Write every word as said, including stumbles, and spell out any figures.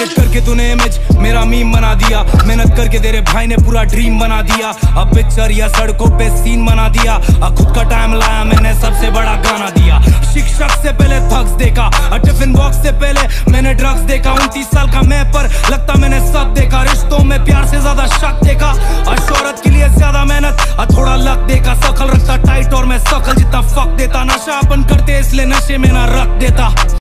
Edit करके तूने image मेरा मीम बना दिया, मेहनत करके तेरे भाई ने पूरा ड्रीम बना दिया। अब पिक्चर या सड़कों पे सीन बना दिया, अब खुद का टाइम लाया मैंने सबसे बड़ा गाना दिया। शिक्षक से पहले थक्स देखा, टिफिन बॉक्स से पहले मैंने ड्रग्स देखा। उनतीस साल का मैं पर लगता मैंने सब देखा, रिश्तों में प्यार से ज्यादा शक देखा, और शोहरत के लिए ज्यादा मेहनत और थोड़ा लक देखा। शकल रखता टाइट और मैं शकल जितना फक देता, नशा अपन करते इसलिए नशे में ना रख देता।